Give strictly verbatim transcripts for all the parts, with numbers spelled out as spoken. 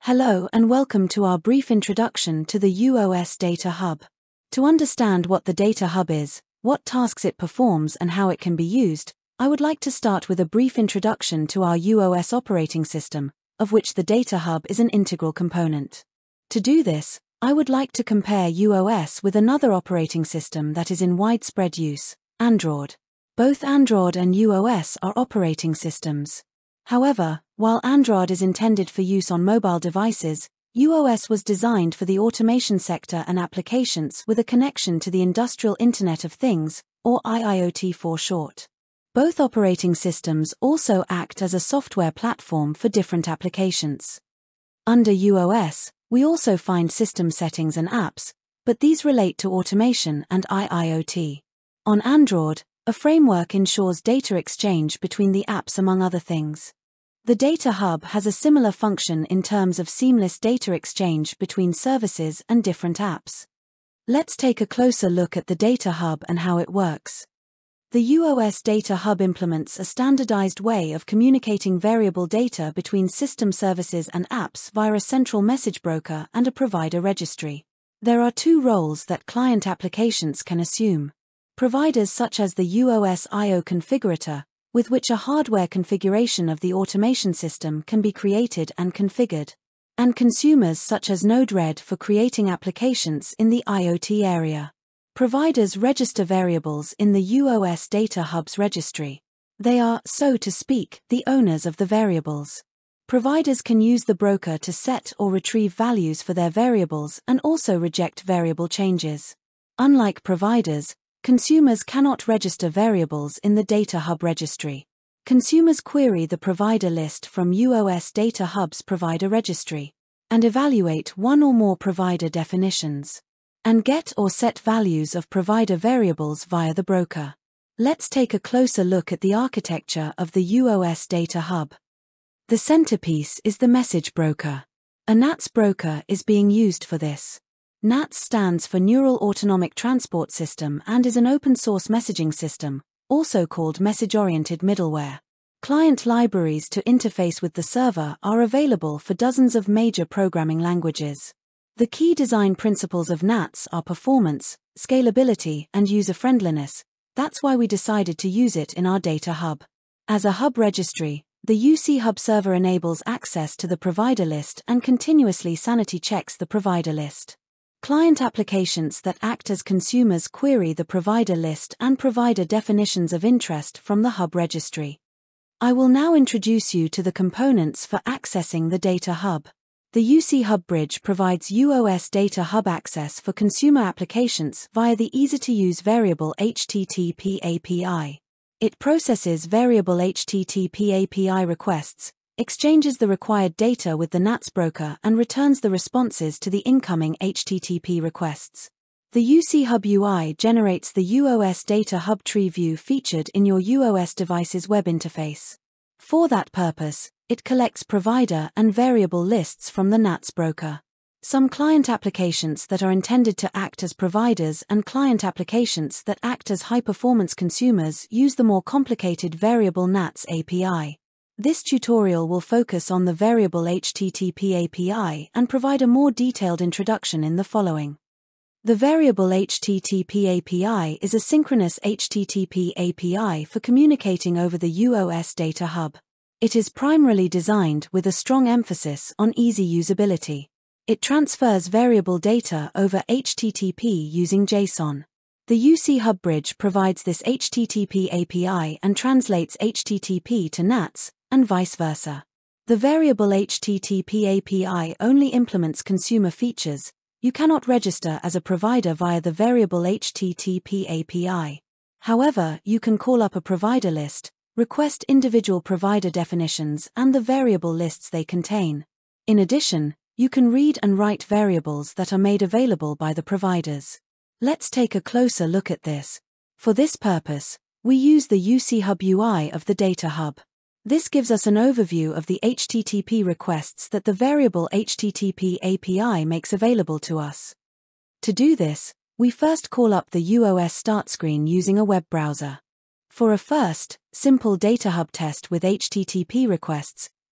Hello and welcome to our brief introduction to the U O S Data Hub. To understand what the Data Hub is, what tasks it performs and how it can be used, I would like to start with a brief introduction to our U O S operating system, of which the Data Hub is an integral component. To do this, I would like to compare U O S with another operating system that is in widespread use, Android. Both Android and U O S are operating systems. However, while Android is intended for use on mobile devices, U O S was designed for the automation sector and applications with a connection to the Industrial Internet of Things, or I I O T for short. Both operating systems also act as a software platform for different applications. Under U O S, we also find system settings and apps, but these relate to automation and I I O T. On Android, a framework ensures data exchange between the apps among other things. The Data Hub has a similar function in terms of seamless data exchange between services and different apps. Let's take a closer look at the Data Hub and how it works. The U O S Data Hub implements a standardized way of communicating variable data between system services and apps via a central message broker and a provider registry. There are two roles that client applications can assume. Providers such as the U O S I O configurator, with which a hardware configuration of the automation system can be created and configured, and consumers such as Node-RED for creating applications in the I O T area. Providers register variables in the U O S Data Hub's registry. They are, so to speak, the owners of the variables. Providers can use the broker to set or retrieve values for their variables and also reject variable changes. Unlike providers, consumers cannot register variables in the Data Hub registry. Consumers query the provider list from U O S Data Hub's provider registry, and evaluate one or more provider definitions, and get or set values of provider variables via the broker. Let's take a closer look at the architecture of the U O S Data Hub. The centerpiece is the message broker. A N A T S broker is being used for this. N A T S stands for Neural Autonomic Transport System and is an open-source messaging system, also called message-oriented middleware. Client libraries to interface with the server are available for dozens of major programming languages. The key design principles of N A T S are performance, scalability, and user-friendliness. That's why we decided to use it in our Data Hub. As a hub registry, the U C Hub server enables access to the provider list and continuously sanity checks the provider list. Client applications that act as consumers query the provider list and provider definitions of interest from the Hub registry. I will now introduce you to the components for accessing the Data Hub. The U C Hub Bridge provides U O S Data Hub access for consumer applications via the easy-to-use Variable H T T P A P I. It processes Variable H T T P A P I requests, exchanges the required data with the N A T S broker and returns the responses to the incoming H T T P requests. The U C Hub U I generates the U O S Data Hub tree view featured in your U O S device's web interface. For that purpose, it collects provider and variable lists from the N A T S broker. Some client applications that are intended to act as providers and client applications that act as high-performance consumers use the more complicated Variable N A T S A P I. This tutorial will focus on the Variable H T T P A P I and provide a more detailed introduction in the following. The Variable H T T P A P I is a synchronous H T T P A P I for communicating over the U O S Data Hub. It is primarily designed with a strong emphasis on easy usability. It transfers variable data over H T T P using JSON. The U C Hub Bridge provides this H T T P A P I and translates H T T P to N A T S, and vice versa. The Variable H T T P A P I only implements consumer features. You cannot register as a provider via the Variable H T T P A P I. However, you can call up a provider list, request individual provider definitions and the variable lists they contain. In addition, you can read and write variables that are made available by the providers. Let's take a closer look at this. For this purpose, we use the U C Hub U I of the Data Hub. This gives us an overview of the H T T P requests that the Variable H T T P A P I makes available to us. To do this, we first call up the U O S start screen using a web browser. For a first, simple Data Hub test with H T T P requests,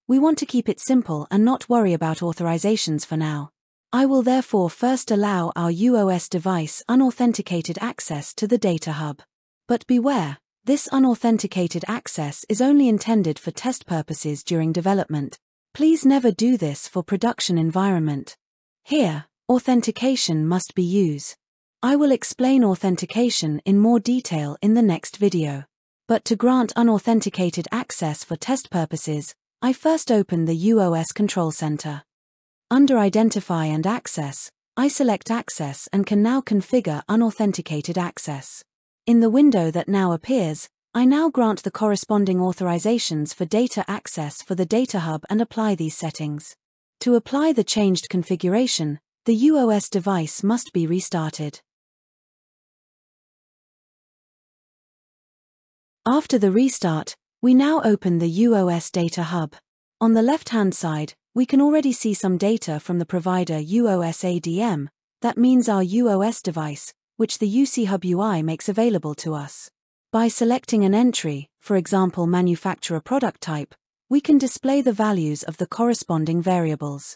We want to keep it simple and not worry about authorizations for now. I will therefore first allow our U O S device unauthenticated access to the data hub. But beware, this unauthenticated access is only intended for test purposes during development. Please never do this for production environment. Here, authentication must be used. I will explain authentication in more detail in the next video. But to grant unauthenticated access for test purposes, I first open the U O S Control Center. Under Identify and Access, I select Access and can now configure unauthenticated access. In the window that now appears, I now grant the corresponding authorizations for data access for the data hub and apply these settings. To apply the changed configuration, the U O S device must be restarted. After the restart, we now open the U O S Data Hub. On the left-hand side, we can already see some data from the provider U O S A D M, that means our U O S device, which the U C Hub U I makes available to us. By selecting an entry, for example manufacturer product type, we can display the values of the corresponding variables.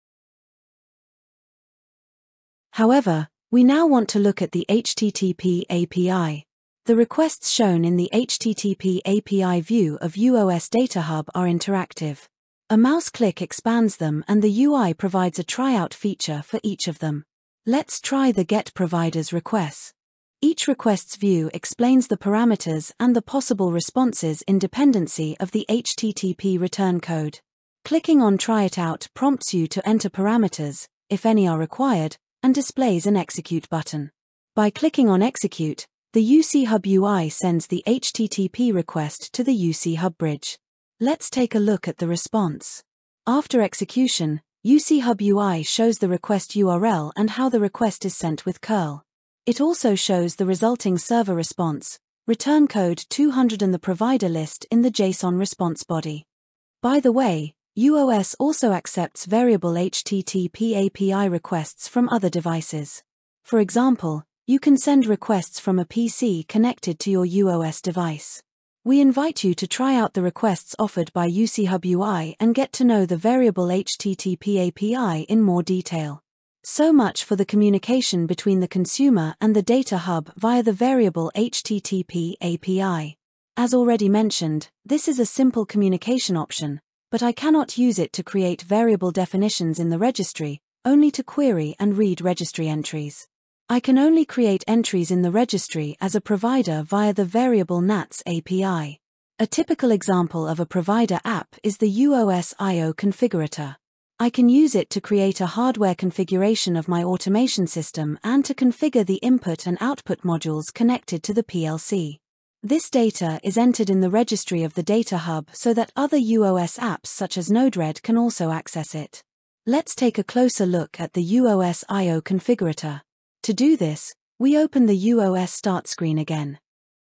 However, we now want to look at the H T T P A P I. The requests shown in the H T T P A P I view of U O S Data Hub are interactive. A mouse click expands them and the U I provides a tryout feature for each of them. Let's try the Get Providers requests. Each request's view explains the parameters and the possible responses in dependency of the H T T P return code. Clicking on Try It Out prompts you to enter parameters, if any are required, and displays an Execute button. By clicking on Execute, the U C Hub U I sends the H T T P request to the U C Hub bridge. Let's take a look at the response. After execution, U C Hub U I shows the request U R L and how the request is sent with curl. It also shows the resulting server response, return code two hundred and the provider list in the JSON response body. By the way, U O S also accepts variable H T T P A P I requests from other devices. For example, you can send requests from a P C connected to your U O S device. We invite you to try out the requests offered by U C Hub U I and get to know the variable H T T P A P I in more detail. So much for the communication between the consumer and the data hub via the variable H T T P A P I. As already mentioned, this is a simple communication option, but I cannot use it to create variable definitions in the registry, only to query and read registry entries. I can only create entries in the registry as a provider via the variable Nats A P I. A typical example of a provider app is the U O S I O configurator. I can use it to create a hardware configuration of my automation system and to configure the input and output modules connected to the P L C. This data is entered in the registry of the data hub so that other U O S apps such as Node-RED can also access it. Let's take a closer look at the U O S I O configurator. To do this, we open the U O S Start screen again.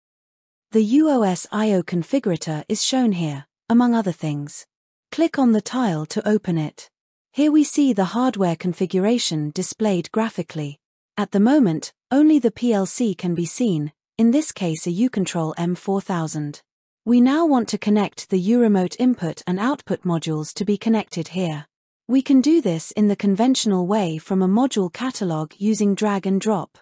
The U O S I O configurator is shown here, among other things. Click on the tile to open it. Here we see the hardware configuration displayed graphically. At the moment, only the P L C can be seen, in this case a U-Control M four thousand. We now want to connect the U-Remote input and output modules to be connected here. We can do this in the conventional way from a module catalog using drag and drop,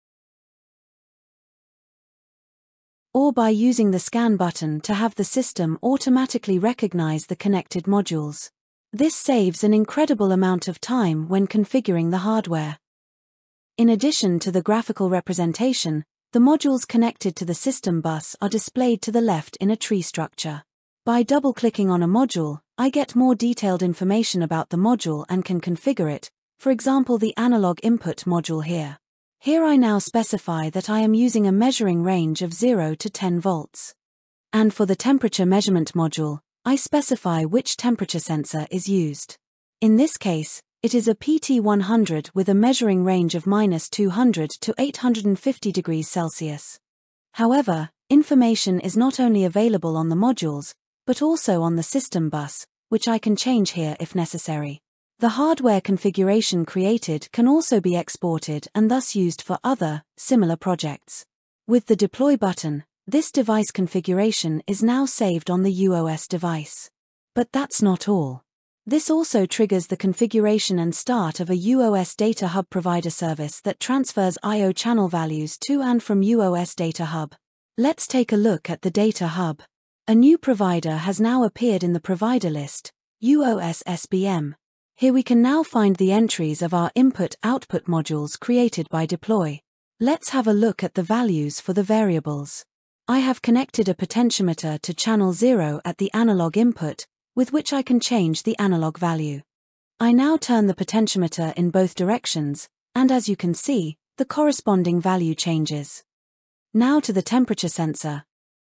or by using the scan button to have the system automatically recognize the connected modules. This saves an incredible amount of time when configuring the hardware. In addition to the graphical representation, the modules connected to the system bus are displayed to the left in a tree structure. By double-clicking on a module, I get more detailed information about the module and can configure it, for example the analog input module here. Here I now specify that I am using a measuring range of zero to ten volts. And for the temperature measurement module, I specify which temperature sensor is used. In this case, it is a P T one hundred with a measuring range of minus two hundred to eight hundred fifty degrees Celsius. However, information is not only available on the modules, but also on the system bus, which I can change here if necessary. The hardware configuration created can also be exported and thus used for other, similar projects. With the Deploy button, this device configuration is now saved on the U O S device. But that's not all. This also triggers the configuration and start of a U O S Data Hub provider service that transfers I O channel values to and from U O S Data Hub. Let's take a look at the Data Hub. A new provider has now appeared in the provider list, U O S S B M. Here we can now find the entries of our input-output modules created by deploy. Let's have a look at the values for the variables. I have connected a potentiometer to channel zero at the analog input, with which I can change the analog value. I now turn the potentiometer in both directions, and as you can see, the corresponding value changes. Now to the temperature sensor.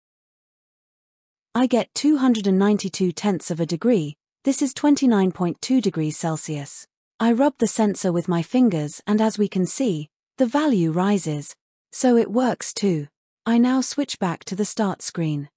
I get two hundred ninety-two tenths of a degree, this is twenty-nine point two degrees Celsius. I rub the sensor with my fingers and as we can see, the value rises. So it works too. I now switch back to the start screen.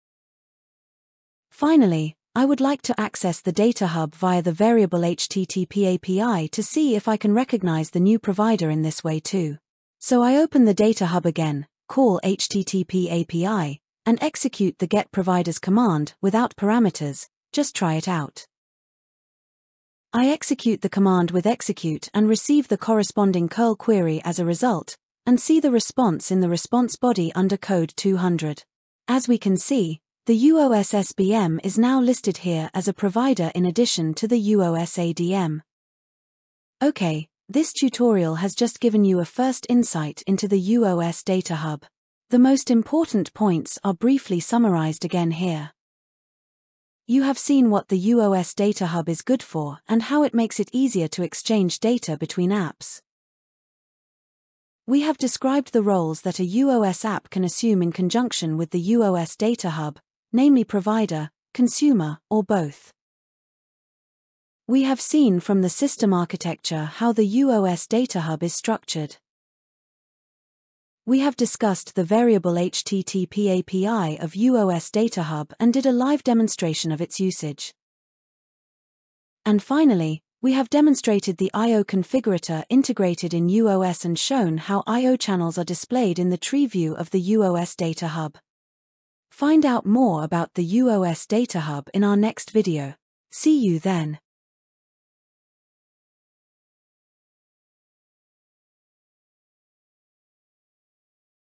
Finally, I would like to access the Data Hub via the variable H T T P A P I to see if I can recognize the new provider in this way too. So I open the Data Hub again, call H T T P A P I, and execute the get providers command without parameters, just try it out. I execute the command with execute and receive the corresponding curl query as a result, and see the response in the response body under code two hundred. As we can see, the U O S S B M is now listed here as a provider in addition to the U O S A D M. Okay, this tutorial has just given you a first insight into the U O S Data Hub. The most important points are briefly summarized again here. You have seen what the U O S Data Hub is good for and how it makes it easier to exchange data between apps. We have described the roles that a U O S app can assume in conjunction with the U O S Data Hub, namely provider, consumer, or both. We have seen from the system architecture how the U O S Data Hub is structured. We have discussed the variable H T T P A P I of U O S Data Hub and did a live demonstration of its usage. And finally, we have demonstrated the I O configurator integrated in U O S and shown how I O channels are displayed in the tree view of the U O S Data Hub. Find out more about the U O S Data Hub in our next video. See you then.